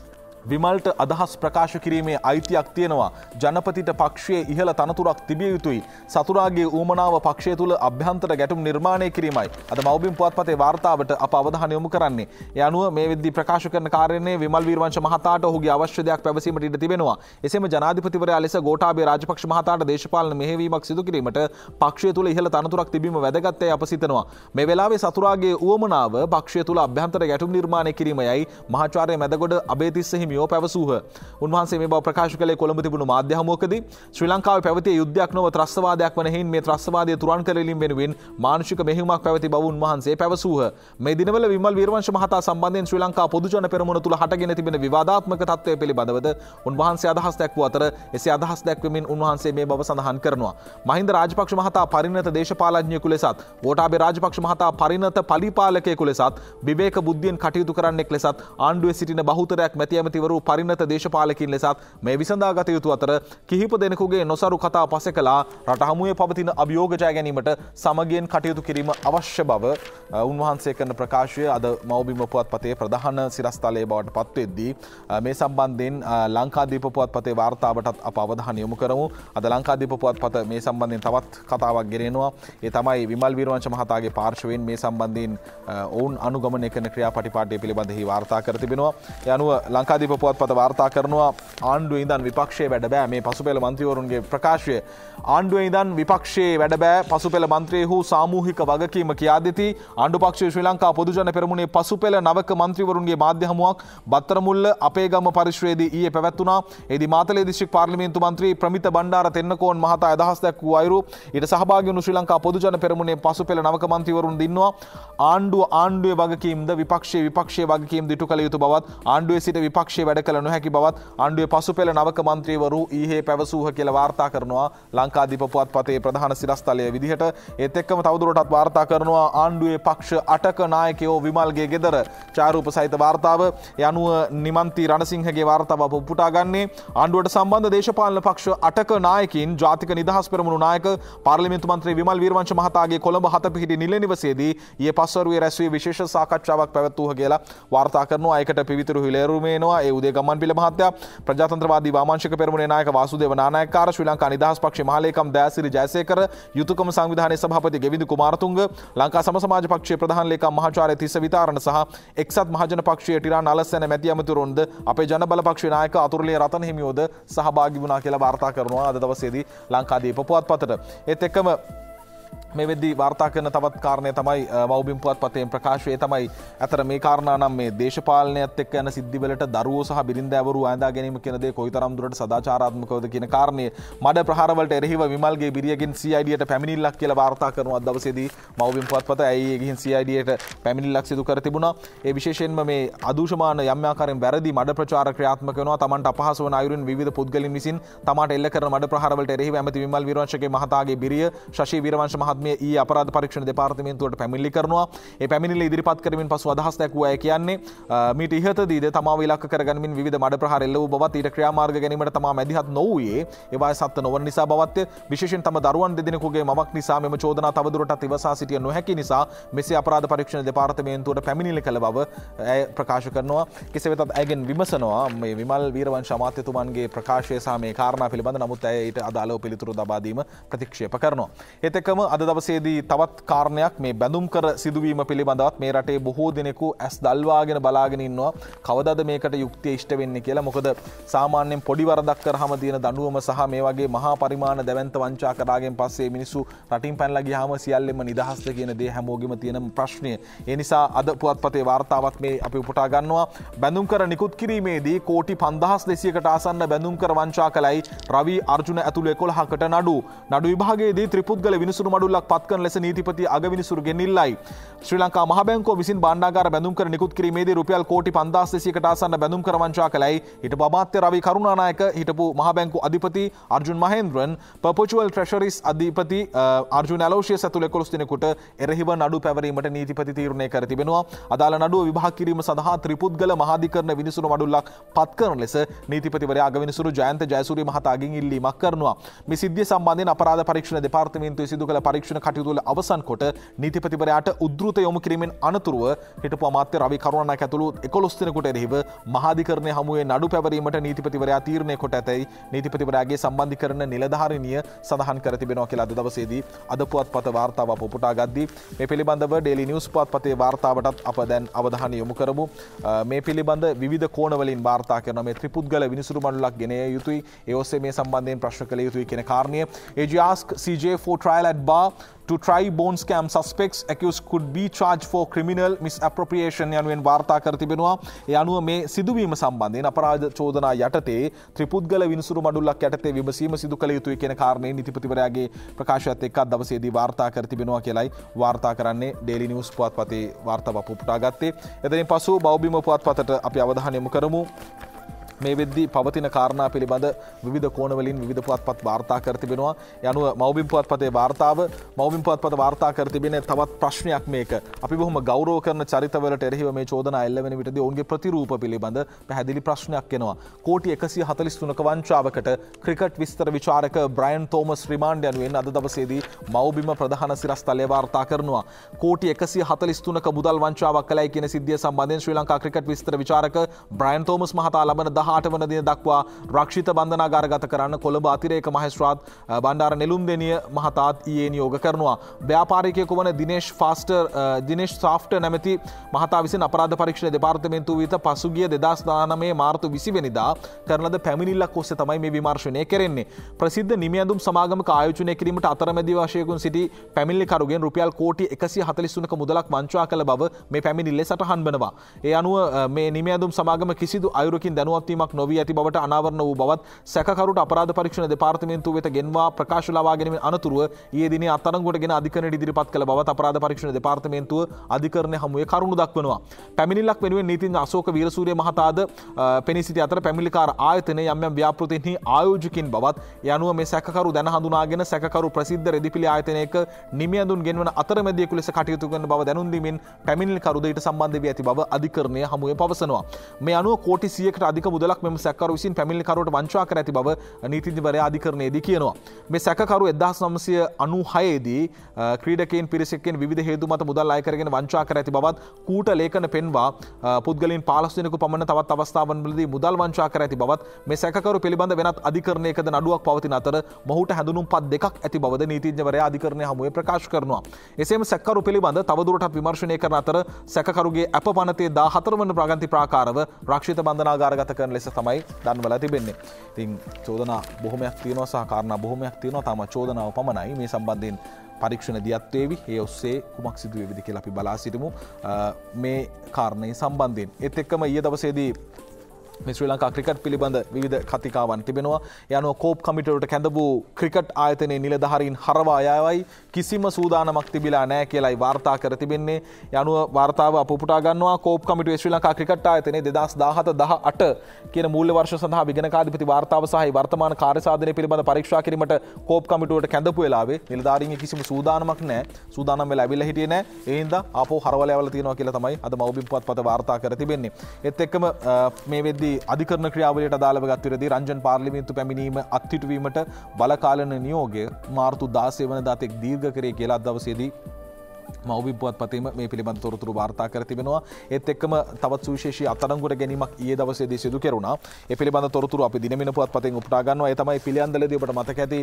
විමල්ට අදහස් ප්‍රකාශ කිරීමේ අයිතියක් තියෙනවා. ජනපතිට පක්ෂයේ ඉහළ තනතුරක් තිබිය යුතුයි. සතුරාගේ ඌමනාව පක්ෂය තුළ අභ්‍යන්තර ගැටුම් නිර්මාණය කිරීමයි. අද මව්බිම් පුවත්පතේ වාර්තාවට අප අවධානය යොමු කරන්නේ. ඒ අනුව මේ වෙද්දී ප්‍රකාශ කරන කාර්යනේ විමල් වීරවංශ මහතාට ඔහුගේ අවශ්‍ය දෙයක් පැවසීමට ඉඩ තිබෙනවා. එසේම ජනාධිපතිවරයා ලෙස ගෝඨාභය රාජපක්ෂ මහතාට දේශපාලන මෙහෙයවීමක් සිදු කිරීමට පක්ෂය තුළ ඉහළ තනතුරක් තිබීම වැදගත් යයි අප සිතනවා. මේ වෙලාවේ සතුරාගේ ඌමනාව පක්ෂය තුළ අභ්‍යන්තර ගැටුම් නිර්මාණය කිරීමයි මහාචාර්ය මැදගොඩ අබේතිස්ස හිමියෝ පැවසූහ. උන්වහන්සේ මේ බව ප්‍රකාශ කළේ කොළඹ තිබුණු මාධ්‍ය හමුවකදී. ශ්‍රී ලංකාවේ පැවතිය යුද්ධයක් නොව ත්‍රස්තවාදයක් වන හේයින් මේ ත්‍රස්තවාදය තුරන් කරලීම වෙනුවෙන් මානුෂික මෙහෙයුමක් පැවති බව උන්වහන්සේ පැවසූහ. මේ දිනවල විමල් වීරවංශ මහතා සම්බන්ධයෙන් ශ්‍රී ලංකා පොදු ජන පෙරමුණ තුල හටගෙන තිබෙන විවාදාත්මක තත්ත්වය පිළිබඳවද උන්වහන්සේ අදහස් දැක්වූ අතර එසේ අදහස් දැක්වමින් උන්වහන්සේ මේ බව සඳහන් කරනවා. මහින්ද රාජපක්ෂ මහතා පරිණත දේශපාලඥයෙකු ලෙසත් ගෝඨාභය රාජපක්ෂ මහතා පරිණත පලිපාලකයෙකු ලෙසත් විවේක බුද්ධියෙන් කටයුතු කරන්නෙක් ලෙසත් ආණ්ඩුවේ සිටින බහුතරයක් මැති ඇමති මන්ත්‍රීවරු පරිණත දේශපාලකින් ලෙසත් මේ විසඳාගත යුතු අතර කිහිප දෙනෙකුගේ නොසරු කතා පසෙ කළා රට හමුවේ පවතින අභියෝග ජය ගැනීමට සමගියෙන් කටයුතු කිරීම අවශ්‍ය බව උන්වහන්සේ කරන ප්‍රකාශය අද මව්බිම පුවත්පතේ ප්‍රධාන සිරස්තලයේ බවට පත්වෙද්දී මේ සම්බන්ධයෙන් ලංකාදීප පුවත්පතේ වාර්තාවටත් අප අවධානය යොමු කරමු. අද ලංකාදීප පුවත්පත මේ සම්බන්ධයෙන් තවත් කතාවක් ගෙනෙනවා. ඒ තමයි විමල් වීරවංශ මහතාගේ පාර්ශවයෙන් මේ සම්බන්ධයෙන් ඔවුන් අනුගමනය කරන ක්‍රියාපටිපාටිය පිළිබඳව වාර්තා කර තිබෙනවා. ඒ අනුව ලංකාදීප පුවත්පත වාර්තා කරනවා ආණ්ඩුවේ ඉඳන් විපක්ෂයේ වැඩ බෑ මේ පසුපෙළ මන්ත්‍රීවරුන්ගේ ප්‍රකාශය. ආණ්ඩුවේ ඉඳන් විපක්ෂයේ වැඩ බෑ පසුපෙළ මන්ත්‍රීහු සාමූහික වගකීම කියා දෙති. ආණ්ඩු පක්ෂයේ ශ්‍රී ලංකා පොදුජන පෙරමුණේ පසුපෙළ නවක මන්ත්‍රීවරුන්ගේ මාධ්‍ය හමුවක් බත්තරමුල්ල අපේගම පරිශ්‍රයේදී ඊයේ පැවැත්වුණා. එෙහිදී මාතලේ දිස්ත්‍රික් පාර්ලිමේන්තු මන්ත්‍රී ප්‍රමිත බණ්ඩාර තෙන්නකෝන් මහතා අදහස් දැක්වූ අයුරු ඊට සහභාගී වුණු ශ්‍රී ලංකා පොදුජන පෙරමුණේ පසුපෙළ නවක මන්ත්‍රීවරුන් දින්නවා. ආණ්ඩුව ආණ්ඩුවේ වගකීම්ද විපක්ෂයේ විපක්ෂයේ වගකීම්ද ඉටු කළ යුතු බවත් ආණ්ඩුවේ සිට විපක්ෂයේ වැඩ කළ නොහැකි බවත් ආණ්ඩුවේ පසුපෙළ නවක මන්ත්‍රීවරු ඊයේ පැවසූහ කියලා වාර්තා කරනවා ලංකාදීප පුවත්පතේ ප්‍රධාන සිරස්තලයේ විදිහට. ඒත් එක්කම තවදුරටත් වාර්තා කරනවා ආණ්ඩුවේ පක්ෂ අටක නායකයෝ විමල්ගේ ගෙදර ඡායාරූප සහිත වාර්තාව. ඒ අනුව නිමන්ති රණසිංහගේ වාර්තාව අප උපුටා ගන්නේ ආණ්ඩුවට සම්බන්ධ දේශපාලන පක්ෂ අටක නායකින් ජාතික නිදහස් පෙරමුණු නායක පාර්ලිමේන්තු මන්ත්‍රී විමල් වීරවංශ මහතාගේ කොළඹ හත පිහිටි නිල නිවසේදී ඊයේ පස්වරුවේ රැස් වී විශේෂ සාකච්ඡාවක් පැවැත්වූහ කියලා වාර්තා කරනවා. ඒකට පිවිතුරු හිලේරුමේනවා ඒ උදේ ගම්මන් පිළ මහත්තයා ප්‍රජාතන්ත්‍රවාදී වාමාංශික පෙරමුණේ නායක වාසුදේව නානායක්කාර ශ්‍රී ලංකා නිදහස් පක්ෂයේ මහලේකම් දයාසිරි ජයසේකර යුතුයකම සංවිධානයේ සභාපති ගෙවිඳු කුමාරතුංග ලංකා සම සමාජ පක්ෂයේ ප්‍රධාන ලේකම් මහාචාර්ය තිස්ස විතාරණ සහ එක්සත් මහජන පක්ෂයේ ටිරාන් අලස්සන මැති අමතුරුන්ද අපේ ජනබල පක්ෂයේ නායක අතුරුලිය රතන හිමියෝද සහභාගී වුණා කියලා වාර්තා කරනවා අද දවසේදී ලංකාදීප පුවත්පතට. ඒත් එක්කම මේ වෙද්දී වාර්තා කරන තවත් කාරණය තමයි මව්බිම් පුවත්පතේ ප්‍රකාශය තමයි අතර මේ කාරණා නම් මේ දේශපාලනයත් එක්ක යන සිද්ධිවලට දරුවෝ සහ බිරින්දෑවරු ඈඳා ගැනීම කියන දේ කොයිතරම් දුරට සදාචාරාත්මකවද කියන කාරණය මඩ ප්‍රහාරවලට එරෙහිව විමල්ගේ බිරියගෙන් සී ආයි ඩීයට පැමිණිල්ලක් කියලා වාර්තා කරනවා අද දවසේදී මව්බිම් පුවත්පත ඇයි ගිහින් සී ආයි ඩීයට පැමිණිල්ලක් සිදු කර තිබුණා. ඒ විශේෂයෙන්ම මේ අදූෂමාන යම් ආකාරයෙන් වැරදි මඩ ප්‍රචාර ක්‍රියාත්මක වෙනවා. තමන්ට අපහසු වන අයුරින් විවිධ පුද්ගලයන් විසින් තමාට එල්ල කරන මඩ ප්‍රහාරවලට එරෙහිව ඇමති විමල් වීරවංශගේ මහතාගේ බිරිය ශෂී වීරවංශ මහත්මිය ඊ අපරාධ පරීක්ෂණ දෙපාර්තමේන්තුවට පැමිණිලි කරනවා. ඒ පැමිණිල්ල ඉදිරිපත් කරමින් පසු අදහස් දැක්වූ අය කියන්නේ මීට ඉහතදීද තමාව ඉලක්ක කරගනිමින් විවිධ මඩ ප්‍රහාර එල්ල වූ බවත් ඊට ක්‍රියාමාර්ග ගැනීමට තමා මැදිහත් නොවූයේ ඒවායේ සත්‍ය නොවන නිසා බවත්ය. විශේෂයෙන් තම දරුවන් දෙදෙනෙකුගේ මවක් නිසා මෙම චෝදනා තවදුරටත් ඉවසා සිටිය නොහැකි නිසා මෙසේ අපරාධ පරීක්ෂණ දෙපාර්තමේන්තුවට පැමිණිලි කළ බව ඇය ප්‍රකාශ කරනවා. කෙසේ වෙතත් ඇයගෙන් විමසනවා මේ විමල් වීරවංශ අමාත්‍යතුමන්ගේ ප්‍රකාශය සහ මේ කාරණා පිළිබඳ. නමුත් ඇය ඊට අදාළව පිළිතුරු ලබා දීම ප්‍රතික්ෂේප කරනවා. ඒත් එක්කම අද දවසේදී තවත් කාරණයක් මේ බැඳුම් කර සිදුවීම පිළිබඳවත් මේ රටේ බොහෝ දෙනෙකු ඇස් දල්වාගෙන බලාගෙන ඉන්නවා කවදාද මේකට යුක්තිය ඉෂ්ට වෙන්නේ කියලා. මොකද සාමාන්‍යයෙන් පොඩි වරදක් කරාම දින දඬුවම සහ මේ වගේ මහා පරිමාණ දැවැන්ත වංචා කරාගෙන් පස්සේ මිනිස්සු රටින් පැනලා ගියාම සියල්ලෙම නිදහස්ද කියන දේ හැමෝගෙම තියෙන ප්‍රශ්නය. ඒ නිසා අද පුවත්පතේ වාර්තාවත් මේ අපි උපුටා ගන්නවා. බැඳුම් කර නිකුත් කිරීමේදී කෝටි පන්දහස් දෙසීයකට ආසන්න බැඳුම් කර වංචා කළයි රවි අර්ජුන ඇතුළු එකොළහකට නඩු. නඩු විභාගයේදී ත්‍රිපුද්ගල විනිසුරු මඩුල්ලක් පත් කරන ලෙස නීතිපති අගවිනිසුරු ගෙනිල්ලයි. ශ්‍රී ලංකා මහ බැංකුව විසින් භාණ්ඩාගාර බැඳුම් කර නිකුත් කිරීමේදී රුපියල් කෝටි පන්දහස් දෙසීයකට ආසන්න බැඳුම් කර වංචා කළයි හිටපු අමාත්‍ය රවි කරුණානායක, හිටපු මහ බැංකුව අධිපති අර්ජුන් මහේන්ද්‍රන්, පර්පචුවල් ට්‍රෙෂරිස් අධිපති අර්ජුන් ඇලෝෂියස් ඇතුළු එකොළොස් දෙනෙකුට එරෙහිව නඩු පැවරීමට නීතිපති තීරණය කර තිබෙනවා. අදාළ නඩුව විභාග කිරීම සඳහා ත්‍රිපුද්ගල මහාධිකරණ විනිසුරු මඩුල්ලක් පත් කරන ලෙස නීතිපතිවරයා අගවිනිසුරු ජයන්ත ජයසූරිය මහතාගෙන් ඉල්ලීමක් කරනවා. මේ සිද්ධිය සම්බන්ධයෙන් අපරාධ පරීක්ෂණ දෙපාර්තමේන්තුවේ සිදු කළ පරීක්ෂණ කටයුතු වල අවසන් කොට නීතිපතිවරයාට උද්ෘත යොමු කිරීමෙන් අනතුරුව හිටපු අමාත්‍ය රවි කරුණානායක ඇතුළු එකොළොස් දෙනෙකුට එරෙහිව මහාධිකරණයේ හමුවේ නඩු පැවරීමට නීතිපතිවරයා තීරණය කොට ඇතැයි නීතිපතිවරයාගේ සම්බන්ධීකරණ නිලධාරිනිය සඳහන් කර තිබෙනවා කියලා අද දවසේදී අද පුවත්පත වාර්තාව අප උපුටා ගද්දී මේ පිළිබඳව ඩේලි නිවුස් පුවත්පතේ වාර්තාවටත් අප දැන් අවධානය යොමු කරමු. මේ පිළිබඳ විවිධ කෝණවලින් වාර්තා කරන මේ ත්‍රිපුද්ගල විනිසුරු මණ්ඩලයක් ගෙන යුතුයි. ඒ ඔස්සේ මේ සම්බන්ධයෙන් ප්‍රශ්න කළ යුතුයි කියන කාරණය. A G ask C J for trial at bar to try bone scam suspects accused could be charged for criminal misappropriation යනුවෙන් වාර්තා කර තිබෙනවා. ඒ අනුව මේ සිදුවීම සම්බන්ධයෙන් අපරාධ චෝදනා යටතේ ත්‍රිපුද්ගල විනිසුරු මඩුල්ලක් යටතේ විමසීම සිදු කළ යුතුයි කියන කාරණේ නීතිපතිවරයාගේ ප්‍රකාශයත් එක්ක අද දවසේදී වාර්තා කර තිබෙනවා කියලායි වාර්තා කරන්නේ ඩේලි නිවුස් පුවත්පතේ වාර්තාව පුපුටා ගත්තේ. එතනින් පසු බෞබිම පුවත්පතට අපි අවධානය යොමු කරමු. මේ වෙද්දී පවතින කාරණා පිළිබඳ විවිධ කෝණවලින් විවිධ පුවත්පත් වාර්තා කර තිබෙනවා. ඒ අනුව මව්බිම් පුවත්පතේ වාර්තාව මව්බිම් පුවත්පත වාර්තා කර තිබෙන තවත් ප්‍රශ්නයක් මේක. අපි බොහොම ගෞරව කරන චරිතවලට එරෙහිව මේ චෝදනා එල්ල වෙන විටදී ඔවුන්ගේ ප්‍රතිරූප පිළිබඳ පැහැදිලි ප්‍රශ්නයක් එනවා. කෝටි එකසිය හතළිස් තුනක වංචාවකට ක්‍රිකට් විස්තර විචාරක බ්‍රයන් තෝමස් රිමාන්ඩ් යනුවෙන් අද දවසේදී මව්බිම ප්‍රධාන සිරස්තලය වාර්තා කරනවා. කෝටි එකසිය හතළිස් තුනක මුදල් වංචාවක් කළයි කියන සිද්ධිය සම්බන්ධයෙන් ශ්‍රී ලංකා ක්‍රිකට් විස්තර විචාරක බ්‍රයන් තෝමස් මහතා ලබන දහඅට වන දින දක්වා රක්ෂිත බන්ධනාගාරගත කරන්න කොළඹ අතිරේක මහේස්ත්‍රාත් බණ්ඩාර නෙළුම්දෙනිය මහතාත් ඊයේ නියෝග කරනවා. ව්‍යාපාරිකයෙකු වන දිනේෂ් ෆාස්ටර් දිනේෂ් සාෆ්ටර් නැමැති මහතා විසින් අපරාධ පරීක්ෂණ දෙපාර්තමේන්තුව වෙත පසුගිය දෙදහස් දානමය මාර්තු විසි වෙනිදා කරන ලද පැමිණිල්ලක් ඔස්සේ තමයි මේ විමර්ශනය කෙරෙන්නේ. ප්‍රසිද්ධ නිමියඳුම් සමාගමක ආයෝජනය කිරීමට අතරමැදි වශයෙන් සිටි පැමිණිලිකරුගෙන් රුපියල් කෝටි එකසිය හතළිස් තුනක මුදලක් වංචා කළ බව මේ පැමිණිල්ලේ සටහන් වෙනවා. ඒ අනුව මේ නිමියඳුම් සමාගම කිසිදු අයුරකින් දැනුවත් වීමක් නොවී ඇති බවට අනාවරණ වූ බවත් සැකකරුට අපරාධ පරීක්ෂණ දෙපාර්තමේන්තුව වෙත ගෙන්වා ප්‍රකාශ ලබා ගැනීමෙන් අනතුරුව ඊයේ දිනේ අත්අඩංගුවටගෙන අධිකරණයට ඉදිරිපත් කළ බවත් අපරාධ පරීක්ෂණ දෙපාර්තමේන්තුව අධිකරණය හමුවේ කරුණු දක්වනවා. පැමිණිල්ලක් වෙනුවෙන් නීතිඥ අශෝක වීරසූරිය මහතාද පෙනී සිටි අතර පැමිණිලිකාර ආයතනයේ යම් යම් ව්‍යාපෘතීන්හි ආයෝජකින් බවත් ඒ අනුව මේ සැකකරු දැන හඳුනාගෙන සැකකරු ප්‍රසිද්ධ රෙදිපිලි ආයතනයක නිමියඳුන් ගෙන්වන අතරමැදියෙකු ලෙස කටයුතු කරන බව දැනුම් දීමෙන් පැමිණිලිකරුද ඊට සම්බන්ධ වී ඇති බව අධිකරණය හමුවේ පවසනවා. මේ අනුව කෝටි සියයකට අධික මුදලක් මෙම සැකකරු විසින් පැමිණිලිකරුවට වංචා කර ඇති බව නීතිඥවරයා අධිකරණයේදී කියනවා. මේ සැකකරු එක්දහස් නවසිය අනූහය දී ක්‍රීඩකයන් පිරිසකෙන් විවිධ හේතු මත මුදල් අය කරගෙන වංචා කර ඇති බවත් කූට ලේඛන පෙන්වා පුද්ගලයන් පහළොස් දෙනෙකු පමණ තවත් අවස්ථාවන්වලදී මුදල් වංචා කර ඇති බවත් මේ සැකකරු පිළිබඳ වෙනත් අධිකරණයකද නඩුවක් පවතින අතර මොහුට හැඳුනුම්පත් දෙකක් ඇති බවද නීතිඥවරයා අධිකරණය හමුවේ ප්‍රකාශ කරනවා. එසේම සැකකරු පිළිබඳ තවදුරටත් විමර්ශනය කරන අතර සැකකරුගේ අප පනතේ දාහතර වන ප්‍රගන්ති ප්‍රාකාරව රක්ෂිත බන්ධනාගාරගත කරන ලෙස තමයි දන්වලා තිබෙන්නේ. ඉතින් චෝදනා බොහොමයක් තියෙනවා සහ කාරණා බොහොමයක් තියෙනවා. තාම චෝදනාව පමණයි මේ සම්බන්ධයෙන් පරීක්ෂණ දියත් වේවි. ඒ ඔස්සේ කුමක් සිදු වේවිද කියලා අපි බලා සිටිමු මේ කාරණේ සම්බන්ධයෙන්. ඒත් එක්කම ඊයේ දවසේදී මේ ශ්‍රී ලංකා ක්‍රිකට් පිළිබඳ විවිධ කතිකාවන් තිබෙනවා. ඒ අනුව කෝප් කමිටුවට කැඳ වූ ක්‍රිකට් ආයතනයේ නිලධාරීන් හරවා යාවයි කිසිම සූදානමක් තිබිලා නැහැ කියලායි වාර්තා කර තිබෙන්නේ. ඒ අනුව වාර්තාව අප උපුටා ගන්නවා. කෝප් කමිටුවේ ශ්‍රී ලංකා ක්‍රිකට් ආයතනයේ දෙදහස් දාහත දහඅට කියන මූල්‍ය වර්ෂ සඳහා විගණකාධිපති වාර්තාව සහ වර්තමාන කාර්යසාධනය පිළිබඳ පරීක්ෂා කිරීමට කෝප් කමිටුවට කැඳපු වෙලාවේ නිලධාරීන්ගේ කිසිම සූදානමක් නැහැ. සූදානම් වෙලා ඇවිල්ලා හිටියේ නැහැ. ඒ හින්දා ආපහු හරවලා යවලා තියෙනවා කියලා තමයි අද මව්බිම් පුවත්පත වාර්තා කර තිබෙන්නේ. ඒත් එක්කම මේ වෙද්දී අධිකරණ ක්‍රියාවලියට අදාළව ගත් විරදී රංජන් පාර්ලිමේන්තු පැමිණීම අත්හිටුවීමට බලකාලන නියෝගය මාර්තු දාසය වනදා තෙක් දීර්ඝ කරේ කියලා අද දවසේදී මව්බිම් පුවත්පතේම මේ පිළිබඳ තොරතුරු වාර්තා කර තිබෙනවා. ඒත් එක්කම තවත් සුවිශේෂී අත්අඩංගුවට ගැනීමක් ඊයේ දවසේදී සිදු කෙරුණා. ඒ පිළිබඳ තොරතුරු අපි දිනමින පුවත්පතෙන් උපුටා ගන්නවා. ඒ තමයි පිළියන්දලදී ඔබට මතක ඇති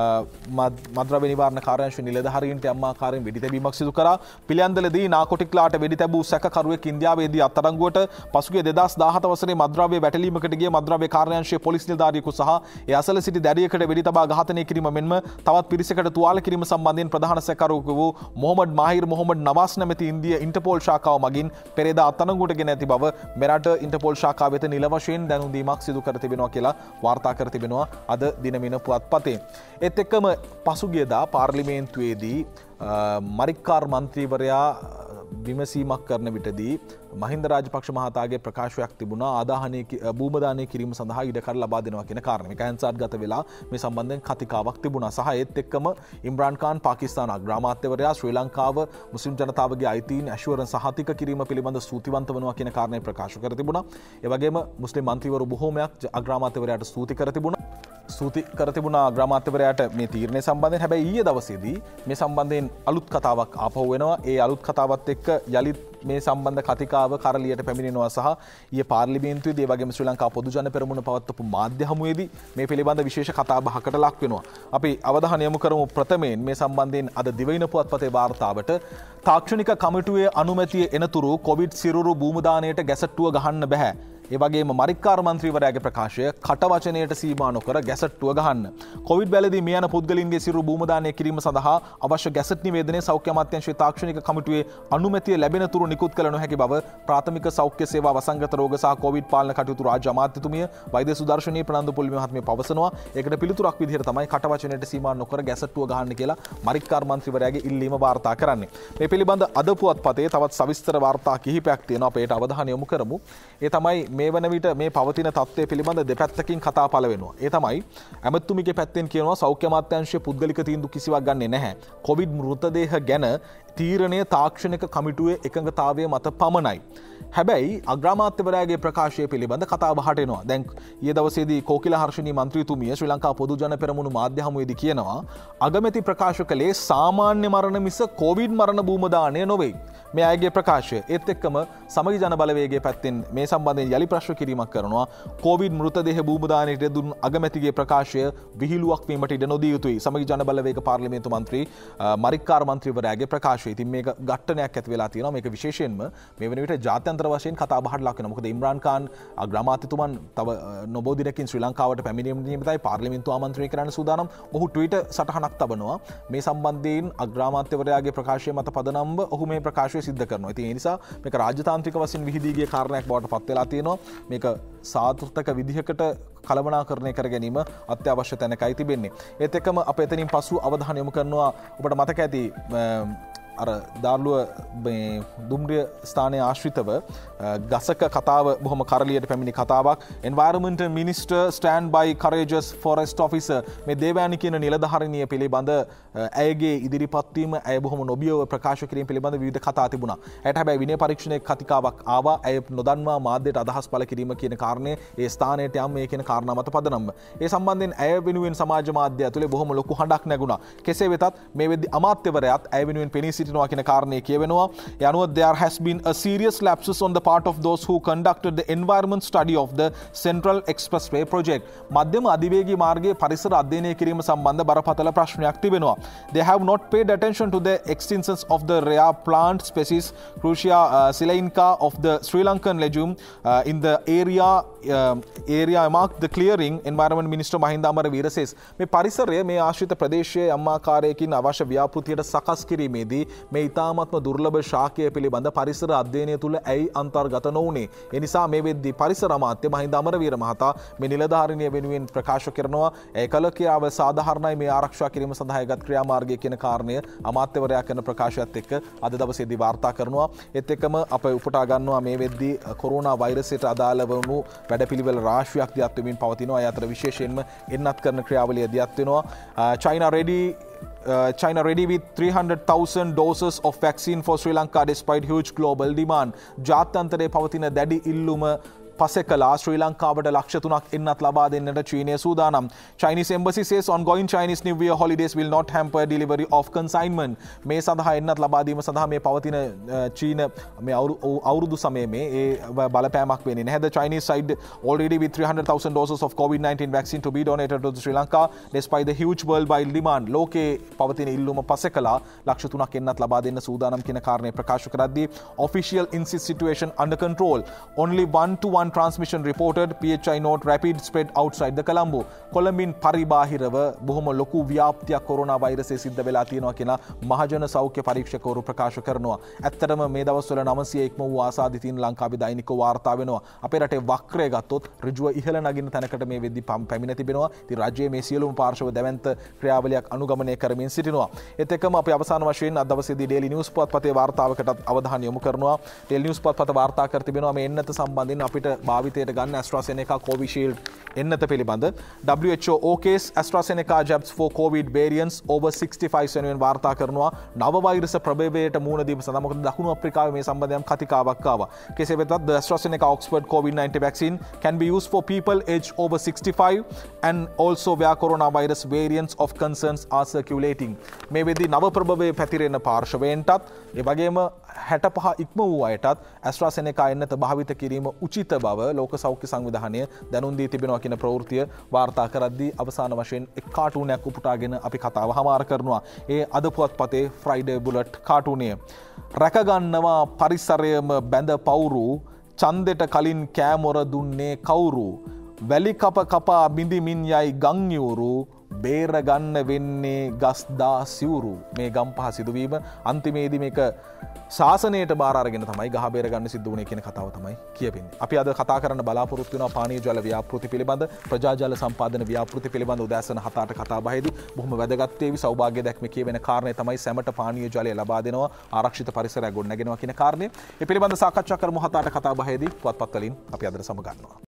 මද්‍රව්‍ය නිවාරණ කාර්යාංශ නිලධාරීන්ට යම් ආකාරයෙන් වෙඩි තැබීමක් සිදු කරා. පිළියන්දලදී නාකොටික්ලාට වෙඩි තැබූ සැකකරුවෙක් ඉන්දියාවේදී අත්අඩංගුවට පසුගිය දෙදහස් දාහත වසරේ මද්‍රව්‍ය වැටලීමකට ගිය මද්‍රව්‍ය කාර්යාංශයේ පොලිස් නිලධාරියෙකු සහ ඒ අසල සිටි දැරියකට වෙඩි තබා ඝාතනය කිරීම මෙන්ම තවත් පිරිසකට තුවාල කිරීම සම්බන්ධයෙන් ප්‍රධාන සැකකරුවෙකු වූ මොහමඩ් මාහිර් මොහමඩ් නවාස් නැමැති ඉන්දිය ඉන්ටර්පෝල් ශාඛාව මගින් පෙරේදා අත්අඩංගුවට ගෙන ඇති බව මෙරට ඉන්ටර්පෝල් ශාඛාව වෙත නිල වශයෙන් දැනුම් දීමක් සිදු කර තිබෙනවා කියලා වාර්තා කර තිබෙනවා අද දිනමින පුවත්පතේ. ඒත් එක්කම පසුගියදා පාර්ලිමේන්තුවේදී මරික්කාර් මන්ත්‍රීවරයා විමසීමක් කරන විටදී මහින්ද රාජපක්ෂ මහතාගේ ප්‍රකාශයක් තිබුණා ආදාහනය භූමදානය කිරීම සඳහා ඉඩකඩ ලබා දෙනවා කියන කාරණය. මේක ඇන්සාර්ට් ගත වෙලා මේ සම්බන්ධයෙන් කතිකාවක් තිබුණා. සහ ඒත් එක්කම ඉම්රාන් ખાන් පාකිස්තාන අග්‍රාමාත්‍යවරයා ශ්‍රී ලංකාව මුස්ලිම් ජනතාවගේ අයිතීන් ඇෂුවරන්ස් සහතික කිරීම පිළිබඳ ස්තුතිවන්ත වෙනවා කියන කාරණය ප්‍රකාශ කර තිබුණා. ඒ වගේම මුස්ලිම් මන්ත්‍රීවරු බොහෝමයක් අග්‍රාමාත්‍යවරයාට ස්තුති කර තිබුණා. ස්තුති කර තිබුණා අග්‍රාමාත්‍යවරයාට මේ තීරණය සම්බන්ධයෙන්. හැබැයි ඊයේ දවසේදී මේ සම්බන්ධයෙන් අලුත් කතාවක් ආපහු වෙනවා. ඒ අලුත් කතාවත් එක්ක යලිත් මේ සම්බන්ධ කතිකාව කරලියට පැමිණෙනවා සහ ඊයේ පාර්ලිමේන්තුවේදී ඒ වගේම ශ්‍රී ලංකා පොදු ජන පෙරමුණ පවත්වපු මාධ්‍ය හමුවේදී මේ පිළිබඳ විශේෂ කතා බහකට ලක් වෙනවා. අපි අවධානය යොමු කරමු ප්‍රථමයෙන් මේ සම්බන්ධයෙන් අද දිවයින පුවත්පතේ වාර්තාවට. තාක්ෂණික කමිටුවේ අනුමැතිය එනතුරු කොවිඩ් සිරුරු භූමදානයට ගැසට්ටුව ගහන්න බෑ. ඒ වගේම මරික්කාර මන්ත්‍රීවරයාගේ ප්‍රකාශය කටවචනයට සීමා නොකර ගැසට්ටුව ගහන්න. කොවිඩ් බැලදී මිය යන පුද්ගලයන්ගේ සිරුරු භූමදානය කිරීම සඳහා අවශ්‍ය ගැසට් නිවේදනය සෞඛ්‍ය අමාත්‍යාංශයේ තාක්ෂණික කමිටුවේ අනුමැතිය ලැබෙන තුරු නිකුත් කළ නොහැකි බව ප්‍රාථමික සෞඛ්‍ය සේවා වසංගත රෝග සහ කොවිඩ් පාලන කටයුතු රාජ්‍ය අමාත්‍යතුමිය වෛද්‍ය සුදර්ශනී ප්‍රනන්දු පුල්මි මහත්මිය පවසනවා. ඒකට පිළිතුරක් විදිහට තමයි කටවචනයට සීමා නොකර ගැසට්ටුව ගහන්න කියලා මරික්කාර මන්ත්‍රීවරයාගේ ඉල්ලීම වාර්තා කරන්නේ. මේ පිළිබඳ අද පුවත්පතේ තවත් සවිස්තර වාර්තා කිහිපයක් තියෙනවා. අපේට අවධානය යොමු කරමු. ඒ තමයි මේ වන විට මේ පවතින තත්ත්වය පිළිබඳ දෙපැත්තකින් කතා පළ වෙනවා. ඒ තමයි ඇමතුමිගේ පැත්තෙන් කියනවා සෞඛ්‍ය අමාත්‍යාංශය පුද්ගලික තීන්දුව කිසිවක් ගන්නෙ නැහැ. කොවිඩ් මෘතදේහ ගැන තීරණය තාක්ෂණික කමිටුවේ එකඟතාවය මත පමණයි. හැබැයි අග්‍රාමාත්‍යවරයාගේ ප්‍රකාශය පිළිබඳ කතා බහට එනවා. දැන් ඊයේ දවසේදී කෝකිල හර්ෂණී මන්ත්‍රීතුමිය ශ්‍රී ලංකා පොදු ජන පෙරමුණු මාධ්‍ය හමුවේදී කියනවා අගමැති ප්‍රකාශ කළේ සාමාන්‍ය මරණ මිස කොවිඩ් මරණ භූමදානය නොවේ. මේ අයගේ ප්‍රකාශය. ඒත් එක්කම සමගි ජන බලවේගයේ පැත්තෙන් මේ සම්බන්ධයෙන් යලි ප්‍රශ්න කිරීමක් කරනවා. කොවිඩ් මෘතදේහ භූමදානයට දුන් අගමැතිගේ ප්‍රකාශය විහිළුවක් වීමට ඉඩ නොදිය යුතුයි. සමගි ජන බලවේග පාර්ලිමේන්තු මන්ත්‍රී මරික්කාර මන්ත්‍රීවරයාගේ ප්‍රකාශය. ඉතින් මේක ගැටණයක් ඇති වෙලා තියෙනවා. මේක විශේෂයෙන්ම මේ වෙන විට ජාත්‍යන්තර වශයෙන් කතා බහට ලක් වෙනවා. මොකද ඉම්රාන් ખાන් අග්‍රාමාත්‍යතුමන් තව නොබෝ දිනකින් ශ්‍රී ලංකාවට පැමිණීම නියමිතයි. පාර්ලිමේන්තුව ආමන්ත්‍රණය කරන්න සූදානම්. ඔහු ට්විටර් සටහනක් තබනවා. මේ සම්බන්ධයෙන් අග්‍රාමාත්‍යවරයාගේ ප්‍රකාශය මත පදනම්ව ඔහු මේ ප්‍රකාශය සිද්ධ කරනවා. ඉතින් ඒ නිසා මේක රාජ්‍යතාන්ත්‍රික වශයෙන් විහිදී ගිය කාරණයක් බවට පත් වෙලා තියෙනවා. මේක සාර්ථක විදිහකට කළමනාකරණය කර ගැනීම අත්‍යවශ්‍ය තැනකයි තිබෙන්නේ. ඒත් එක්කම අප එතනින් පසු අවධානය යොමු කරනවා ඔබට මතක ඇති අර දාර්ලුව දුම්රිය ස්ථානය ආශ්‍රිතව ගසක කතාව බොහොම කරලියට පැමිණි කතාවක්. Environment minister stand by courageous forest officer මේ දේවයානි කියන නිලධාරිනිය පිළිබඳ ඇයගේ ඉදිරිපත්වීම ඇය බොහොම නොබියව ප්‍රකාශ කිරීම පිළිබඳ විවිධ කතා තිබුණා. ඇයට හැබැයි විනය පරීක්ෂණයේ කතිකාවක් ආවා. ඇය නොදන්වා මාධ්‍යයට අදහස් පළ කිරීම කියන කාරණය ඒ ස්ථානයට යම් මේ කියන කාරණා මත පදනම්ව. ඒ සම්බන්ධයෙන් ඇය වෙනුවෙන් සමාජ මාධ්‍ය ඇතුලේ බොහොම ලොකු හඬක් නැගුණා. කෙසේ වෙතත් මේ වෙද්දී අමාත්‍යවරයාත් ඇය වෙනුවෙන් පෙනී සිටිනවා කියන කාරණේ කියවෙනවා. ඒ අනුව there has been a serious lapses on the part of those who conducted the environment study of the Central Expressway project. මධ්‍යම අධිවේගී මාර්ගයේ පරිසර අධ්‍යයනය කිරීම සම්බන්ධ බරපතල ප්‍රශ්නයක් තිබෙනවා. They have not paid attention to the extinctions of the rare plant species Crucia uh, silenica of the Sri Lankan legume uh, in the area uh, area marked the clearing. Environment Minister Mahinda Amaraweera says මේ පරිසරය මේ ආශ්‍රිත ප්‍රදේශයේ අම්මාකාරයකින් අවශ්‍ය ව්‍යාපෘතියට සකස් කිරීමේදී මේ ඉතාමත්ම දුර්ලභ ශාකය පිළිබඳ පරිසර අධ්‍යයනය තුළ ඇයි අන්තර්ගත නොවුනේ. ඒ නිසා මේ වෙද්දී පරිසර අමාත්‍ය මහින්ද අමරවීර මහතා මේ නිලධාරිනිය වෙනුවෙන් ප්‍රකාශ කරනවා ඒ කළ ක්‍රියාව සාධාරණයි මේ ආරක්ෂා කිරීම සඳහා ගත් ක්‍රියාමාර්ගය කියන කාරණය අමාත්‍යවරයා කරන ප්‍රකාශයත් එක්ක අද දවසේදී වාර්තා කරනවා. ඒත් එක්කම අප උපුටා ගන්නවා මේ වෙද්දී කොරෝනා වෛරසයට අදාළ වුණු වැඩපිළිවෙල රාශියක් දියත් වෙමින් පවතිනවා. ඒ අතර විශේෂයෙන්ම එන්නත් කරන ක්‍රියාවලිය දියත් වෙනවා. China ready Uh, China ready with three hundred thousand doses of vaccine for Sri Lanka despite huge global demand. ජාත්‍යන්තරයේ පවතින දැඩි ඉල්ලුම පසෙකලා ශ්‍රී ලංකාවට ලක්ෂ තුනක් එන්නත් ලබා දෙන්නට චීනය සූදානම්. Chinese embassy says ongoing Chinese New Year holidays will not hamper delivery of consignment. මේ සඳහා එන්නත් ලබා දීම සඳහා මේ පවතින චීන මේ අවුරුදු සමයේ මේ ඒ බලපෑමක් වෙන්නේ නැහැ. The Chinese side already with three hundred thousand doses of COVID nineteen vaccine to be donated to Sri Lanka despite the huge worldwide demand. ලෝකේ පවතින ඉල්ලුම පසෙකලා ලක්ෂ තුනක් එන්නත් ලබා දෙන්න සූදානම් කියන කාරණේ ප්‍රකාශ කරද්දී official insist situation under control. Only one to one transmission reported. P H I note rapid spread outside the Colombo. කොළඹින් පරිබාහිරව බොහොම ලොකු ව්‍යාප්තියක් කොරෝනා වෛරසය සිද්ධ වෙලා තියෙනවා කියලා මහජන සෞඛ්‍ය පරීක්ෂකවරු ප්‍රකාශ කරනවා. ඇත්තටම මේ දවස්වල නවසිය ඉක්ම වූ ආසාදිතයින් ලංකාවේ දෛනිකව වාර්තා වෙනවා. අපේ රටේ වක්‍රය ගත්තොත් ඍජුව ඉහළ නගින තැනකට මේ වෙද්දී පැමිණ තිබෙනවා. ඉතින් රජයේ මේ සියලුම පාර්ශව දැවැන්ත ක්‍රියාවලියක් අනුගමනය කරමින් සිටිනවා. ඒත් එක්කම අපි අවසාන වශයෙන් අද දවසේදී Daily News පුවත්පතේ වාර්තාවකටත් අවධානය යොමු කරනවා. Daily News පුවත්පත වාර්තා කර තිබෙනවා මේ එන්නත සම්බන්ධයෙන් අපිට භාවිතයට ගන්න AstraZeneca Covishield එන්නත පිළිබඳ W H O ඕකේස් AstraZeneca jabs for COVID variants over sixty-five වෙනුවෙන් වාර්තා කරනවා. නව වෛරස ප්‍රභේදයට මුහුණ දීම සඳහා මොකද දකුණු අප්‍රිකාවේ මේ සම්බන්ධයෙන් කතිකාවක් ආවා. කෙසේ වෙතත් the AstraZeneca Oxford COVID nineteen vaccine can be used for people aged over sixty-five and also where coronavirus variants of concerns are circulating. මේ වෙද්දී නව ප්‍රභේදයේ පැතිරෙන පාර්ශවයෙන්ටත් ඒ වගේම හැටපහ ඉක්ම වූ අයටත් AstraZeneca එන්නත භාවිත කිරීම උචිත බව ලෝක සෞඛ්‍ය සංවිධානය දැනුම් දී තිබෙනවා කියන ප්‍රවෘත්තිය වාර්තා කරද්දී අවසාන වශයෙන් එක් කාටුනයක් උපුටාගෙන අපි කතාව හමාර කරනවා. ඒ අද පුවත්පතේ ෆ්‍රයිඩේ බුලට් කාටුනය. රැකගන්නවා පරිසරයම බැඳ පවුරු ඡන්දෙට කලින් කෑමොර දුන්නේ කවුරු? වැලි කප කපා බිඳිමින් යයි ගංයූරු බේරගන්න වෙන්නේ ගස්දා සිවුරු මේ ගම්පහ සිදුවීම අන්තිමේදී මේක ශාසනයට බාර අරගෙන තමයි ගහ බේරගන්න සිද්ධ වුණේ කියන කතාව තමයි කියවෙන්නේ. අපි අද කතා කරන්න බලාපොරොත්තු වෙනවා පානීය ජල ව්‍යාපෘති පිළිබඳ ප්‍රජා ජල සම්පාදන ව්‍යාපෘති පිළිබඳ උදෑසන හත අට කතා බහේදී බොහොම වැදගත් වේවි. සෞභාග්‍ය දැක්මේ කියවෙන කාරණේ තමයි සැමට පානීය ජලය ලබා දෙනවා ආරක්ෂිත පරිසරයක් ගොඩනගෙනවා කියන කාරණේ. ඒ පිළිබඳ සාකච්ඡා කරමු හත අට කතා බහේදී පුවත්පත් වලින් අපි අද සමගන්නවා.